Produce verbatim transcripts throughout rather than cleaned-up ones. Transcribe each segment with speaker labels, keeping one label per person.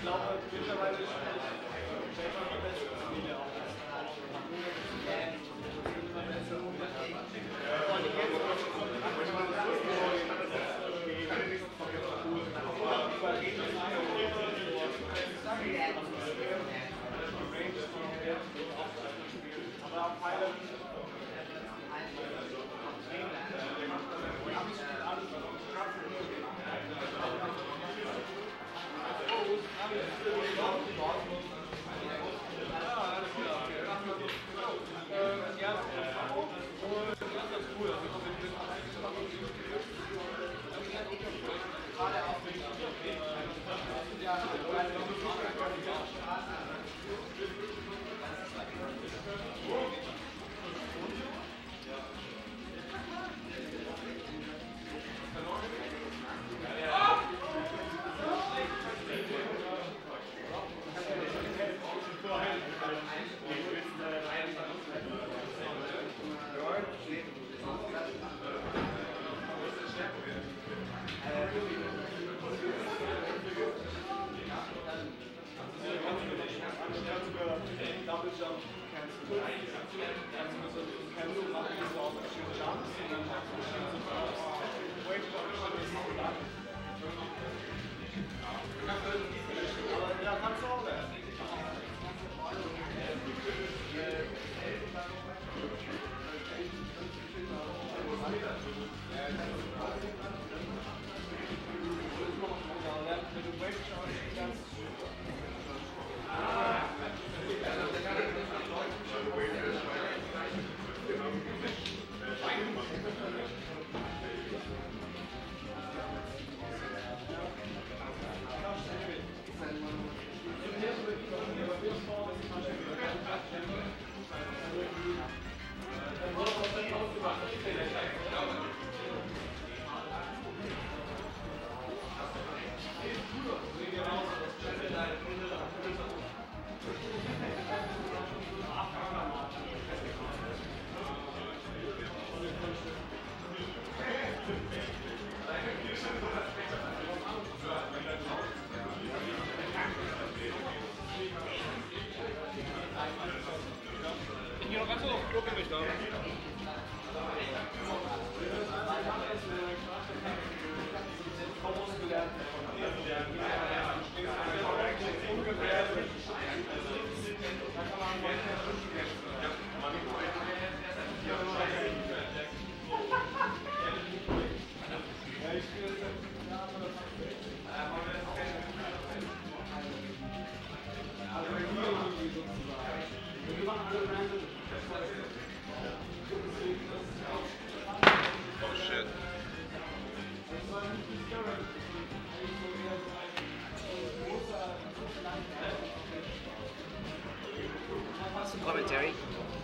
Speaker 1: Commentary.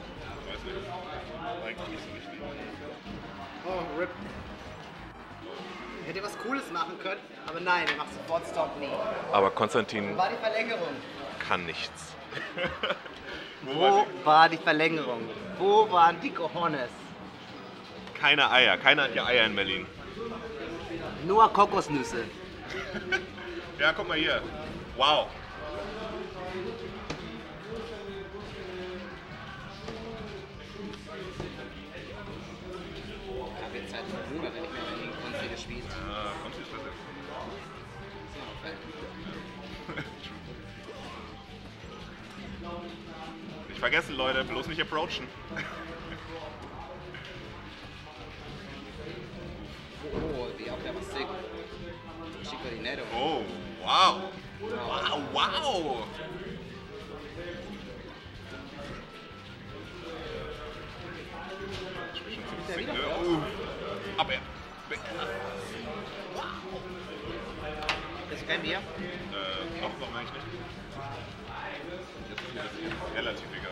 Speaker 1: Oh, Rip. Hätte was Cooles machen können, aber nein, er macht sofort Stop nie.
Speaker 2: Aber Konstantin
Speaker 1: Wo war die Verlängerung?
Speaker 2: kann nichts.
Speaker 1: Wo war die Verlängerung? Wo waren die Cojones?
Speaker 2: Keine Eier. Keiner hat ja Eier in Berlin.
Speaker 1: Nur Kokosnüsse.
Speaker 2: Ja, guck mal hier. Wow.
Speaker 1: Da wird Zeit für Hunger, wenn ich mir mal gegen Konsti gespielt.
Speaker 2: Ja, Konsti ist besser. Nicht vergessen, Leute, bloß nicht approachen.
Speaker 1: Oh, die auch der was sick. Chico Dinero.
Speaker 2: Oh, wow. Wow, wow.
Speaker 1: Wieder
Speaker 2: Uh, aber ja.
Speaker 1: Wow. Ist kein Bier?
Speaker 2: Äh, noch, warum eigentlich nicht? Jetzt ist mir das relativ egal.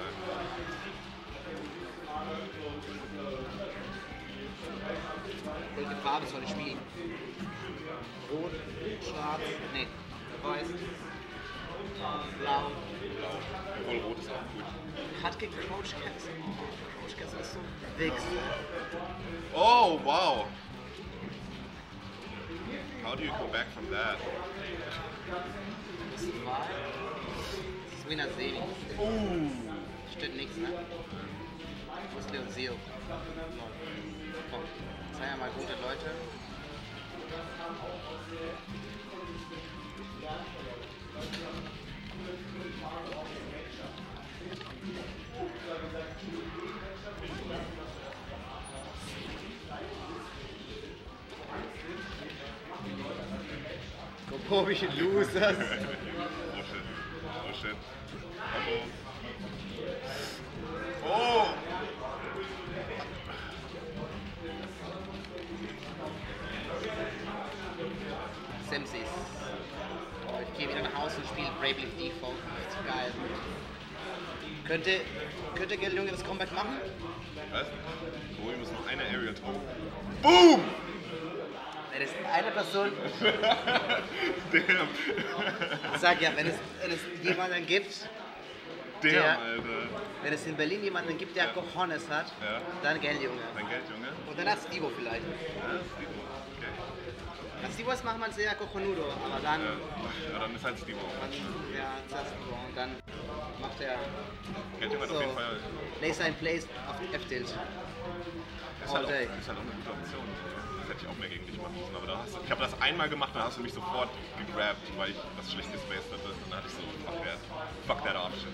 Speaker 1: Welche Farbe soll ich spielen? Rot, schwarz, nee, weiß, blau.
Speaker 2: Blau. Obwohl rot ist auch gut.
Speaker 1: Hat gegen Crouch Castle. Crouch Castle ist so Wichs.
Speaker 2: Oh, wow. How do you go back from that?
Speaker 1: Das war Swinner Seni.
Speaker 2: Uh.
Speaker 1: Steht nichts, ne? Wo ist Leon Seo? Komm, sei ja mal gute Leute. Komische Losers.
Speaker 2: Oh shit. Oh shit. Oh. Oh.
Speaker 1: Simsies. Oh, ich gehe wieder nach Hause und spiele Bravely Default. Richtig geil. Könnte, könnte Geld Junge das Comeback machen?
Speaker 2: Was? Oh, wir müssen noch eine Area Top. Boom!
Speaker 1: Wenn es eine Person.
Speaker 2: Damn.
Speaker 1: Ich sag ja, wenn es, wenn es jemanden gibt,
Speaker 2: Damn,
Speaker 1: der,
Speaker 2: Alter.
Speaker 1: wenn es in Berlin jemanden gibt, der
Speaker 2: Ja.
Speaker 1: Cojones hat,
Speaker 2: Ja.
Speaker 1: dann Geld Junge.
Speaker 2: Dein Geld, Junge?
Speaker 1: Und dann hat Stivo vielleicht.
Speaker 2: Ja, das ist Stivo. Okay.
Speaker 1: Das Stivo ist manchmal sehr cojonudo, aber dann.
Speaker 2: Ja. Ja, dann ist halt Stivo.
Speaker 1: dann ja, das ist Stivo. Und dann macht er.
Speaker 2: Geld, Junge hat
Speaker 1: So,
Speaker 2: auf jeden Fall.
Speaker 1: Laser in Place auf F-Tilt.
Speaker 2: Ist
Speaker 1: All
Speaker 2: halt, auch,
Speaker 1: day.
Speaker 2: ist halt auch eine gute Option. Das hätte ich auch mehr gegen dich machen müssen. Aber da hast, du- ich habe das einmal gemacht, dann hast du mich sofort gegrabt, weil ich was schlecht gespaced hatte. Und dann hatte ich so, fuck that. Fuck that option.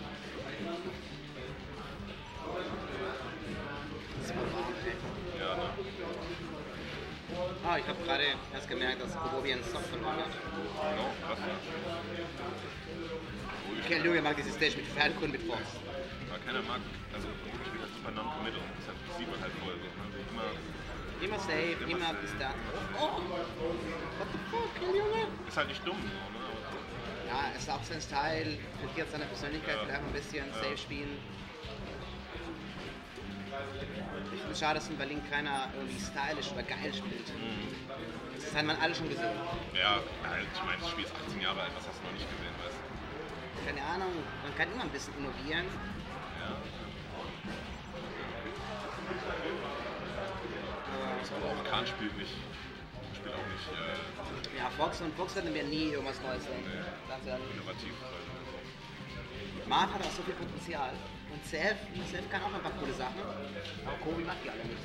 Speaker 1: Das war warm, ey.
Speaker 2: Ja, ne?
Speaker 1: Ah, ich habe gerade erst gemerkt, dass Kobobi einen Soft verloren hat.
Speaker 2: No, was?
Speaker 1: Kerl Junge mag diese Stage mit Fernkunden mit Fox.
Speaker 2: Aber keiner mag, also ich spiele halt super non-committal. Das sieht man halt voll so. Ne? Immer,
Speaker 1: Immer safe,
Speaker 2: Immer
Speaker 1: immer
Speaker 2: safe.
Speaker 1: bis da. Oh! What the fuck, Kerl Junge?
Speaker 2: ist halt nicht dumm so, ne? Aber
Speaker 1: Ja, es ist auch sein Style, verliert seine Persönlichkeit,
Speaker 2: Ja.
Speaker 1: vielleicht ein bisschen
Speaker 2: Ja.
Speaker 1: safe spielen. Ich finde es schade, dass in Berlin keiner irgendwie stylisch oder geil spielt. Das hat man alle schon gesehen.
Speaker 2: ja, halt, ich meine, das Spiel ist achtzehn Jahre alt, was hast du noch nicht gesehen, weißt du?
Speaker 1: Keine Ahnung, man kann immer ein bisschen innovieren.
Speaker 2: Ja. Aber auch Kahn spielt nicht, spielt auch nicht äh,
Speaker 1: Ja, Fox und Fox werden mir nie irgendwas Neues sagen.
Speaker 2: Nee.
Speaker 1: Ganz ehrlich.
Speaker 2: innovativ. Also.
Speaker 1: Marv hat auch so viel Potenzial. Und Self, Self kann auch ein paar coole Sachen. Aber Kobi macht die alle nicht.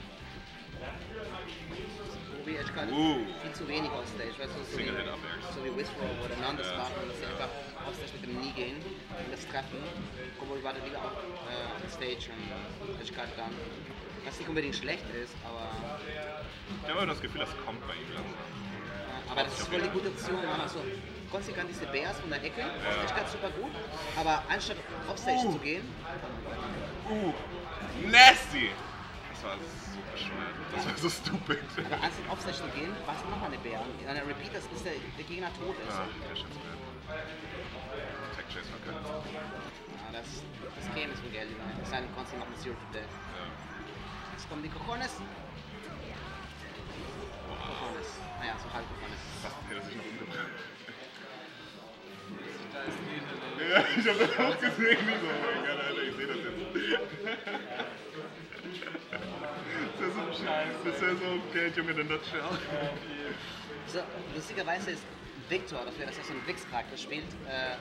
Speaker 1: Kobi Edge kann
Speaker 2: Uh.
Speaker 1: viel zu wenig auf Stage. Weißt du, so wie,
Speaker 2: Single Hit Up Airs.
Speaker 1: so wie Whisper oder Nandes
Speaker 2: Ja.
Speaker 1: machen, dass sie einfach auf Stage mit dem Nie gehen und das treffen. Kobi wartet lieber auf äh, auf Stage und Edge kann dann. Was nicht unbedingt schlecht ist, aber,
Speaker 2: Ich habe immer das Gefühl, das kommt bei ihm langsam.
Speaker 1: äh, aber das ist voll die gute Option. Man macht so konsequent diese Bears von der Ecke.
Speaker 2: Ja.
Speaker 1: Edge kann super gut, aber anstatt auf Stage
Speaker 2: Uh.
Speaker 1: zu gehen,
Speaker 2: Uh, nasty! Das war super schwer. Das war so stupid.
Speaker 1: aber anstatt auf Stage zu gehen, war es nochmal eine Bär. In einer Repeat, das bis der, der Gegner tot ist.
Speaker 2: Ah, der Shit's bad. Tech Chase verkackt.
Speaker 1: Ja, das, das Game ist von Geld. Es sei denn, Konsti macht ein Zero to Death.
Speaker 2: Ja.
Speaker 1: Jetzt kommen die Cojones. Cojones. Naja, so halb Cojones.
Speaker 2: Fast hätte er sich noch umgebracht. Ja, ich hab das auch gesehen. Ich so, oh mein Gott, Alter, ich seh das jetzt. Das ist so scheiße. Das ist ja so Geld, Junge, in der Nutshell.
Speaker 1: So, lustigerweise ist Victor, dafür, dass er so einen Wix-Charakter spielt, äh,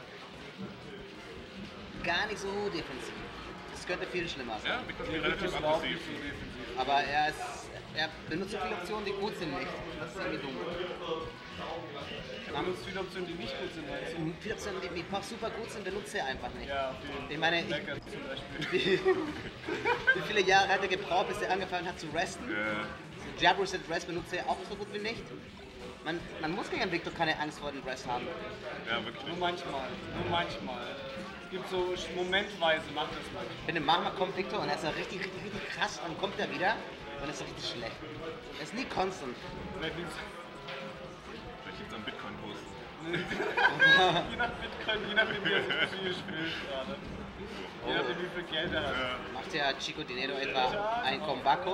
Speaker 1: gar nicht so defensiv. Es könnte viel schlimmer sein.
Speaker 2: Ja, Victor ist relativ aggressiv.
Speaker 1: Aber er, ist, er benutzt so viele Optionen, die gut sind nicht. Das ist irgendwie dumm.
Speaker 3: Man benutzt viele Optionen, die nicht gut sind. Weißt du?
Speaker 1: Viele Optionen, die, die super gut sind, benutzt er einfach nicht.
Speaker 3: Ja, die
Speaker 1: Ich meine, ich,
Speaker 3: Lecker zum Beispiel.
Speaker 1: wie, wie viele Jahre hat er gebraucht, bis er angefangen hat zu resten?
Speaker 2: Ja.
Speaker 1: So Jab Reset Rest benutzt er auch so gut wie nicht. Man, man muss gegen Victor keine Angst vor dem Rest haben.
Speaker 2: Ja, wirklich
Speaker 3: Nur
Speaker 2: nicht.
Speaker 3: manchmal. Nur manchmal. Es gibt so momentweise, macht das manchmal.
Speaker 1: Ich finde, manchmal kommt Victor und er ist so richtig, richtig, richtig krass, dann kommt er wieder und ist so richtig schlecht. Er ist nie constant.
Speaker 3: Vielleicht liegt's-
Speaker 2: Vielleicht liegt es am Bitcoin-Kurs.
Speaker 3: Je nach Bitcoin, je nachdem wie er das Spiel spielt gerade. Je nachdem wie viel Geld er hat.
Speaker 2: Ja.
Speaker 1: Macht der Chico Dinero etwa ein Combaco?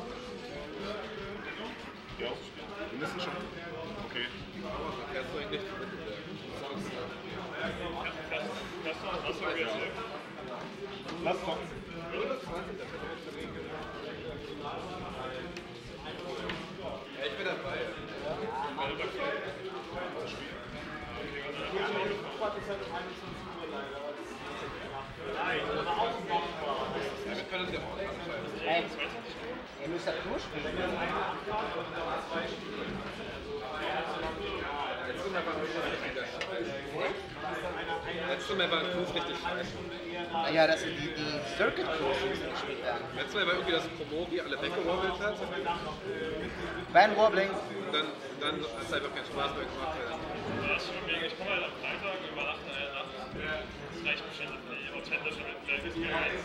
Speaker 2: Ja. Wir müssen schon. Okay. Lass doch.
Speaker 3: Quad ist halt um einundzwanzig Uhr leider.
Speaker 1: Hey, ihr müsst das durchspielen.
Speaker 4: Letztes Mal war ein Cruise richtig scheiße.
Speaker 1: Ja, das sind die, die Circuit Cruise, die müssen gespielt werden.
Speaker 4: Letztes Mal war irgendwie das Promogi alle weggewobbelt hat.
Speaker 1: Band Wobbling.
Speaker 4: Dann, dann hat es einfach keinen Spaß mehr gemacht.
Speaker 5: Das ist schon mega. Ich komme halt am Freitag und übernachte eine Nacht. Das reicht bestimmt für die authentische Experience.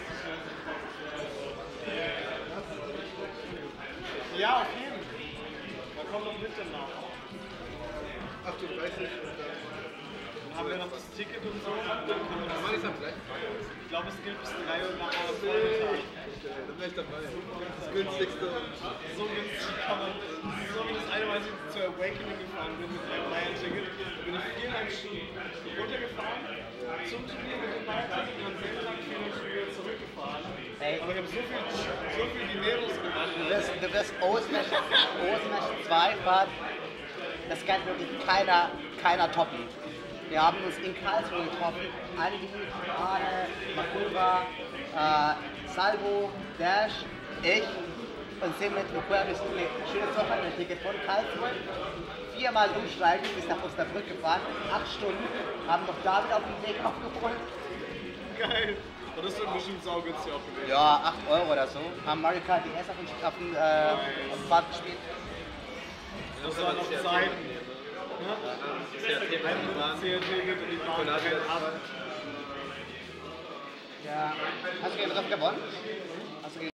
Speaker 3: Ja, auf jeden Fall. Da kommt noch mit danach.
Speaker 4: achtunddreißig.
Speaker 3: Dann haben wir noch das Ticket und so. Dann können wir das
Speaker 4: Mal ist am gleichen.
Speaker 3: ich glaube, es gilt bis drei Uhr nach dem Vormittag.
Speaker 4: Dann wäre ich dabei. Das günstigste.
Speaker 3: So günstig kann man. So wie das eine Mal, als ich zur Awakening gefahren bin mit meinem Bayern-Ticket, bin ich viereinhalb Stunden runtergefahren zum Turnier mit dem Bayern-Ticket und dann selber nach viereinhalb Stunden wieder zurückgefahren.
Speaker 1: Hey.
Speaker 3: Aber ich habe so viel, so viel Dineros gemacht.
Speaker 1: Du wirst, du wirst Osmesh zwei fahren. Das kann wirklich keiner, keiner toppen. Wir haben uns in Karlsruhe getroffen. Andi, Arne, Makuba, äh, Salvo, Dash, ich und sind mit Luquerbis ein schönes Wochenende-Ticket von Karlsruhe viermal umsteigen bis nach Osnabrück gefahren. Acht Stunden. Haben noch David auf dem Weg aufgeholt.
Speaker 3: Geil. Und das wird bestimmt saugünstig auch gewesen.
Speaker 1: Ja, acht Euro oder so. Haben Mario Kart D S auf dem, auf dem, äh, auf dem Fahrt gespielt.
Speaker 3: Das war noch Zeiten.
Speaker 4: Das ist ja Thema die Bahn.
Speaker 3: C R T-Ticket und die Bahn rennt ab.
Speaker 1: Ja. Hast du gegen Riff gewonnen? Hast du gegen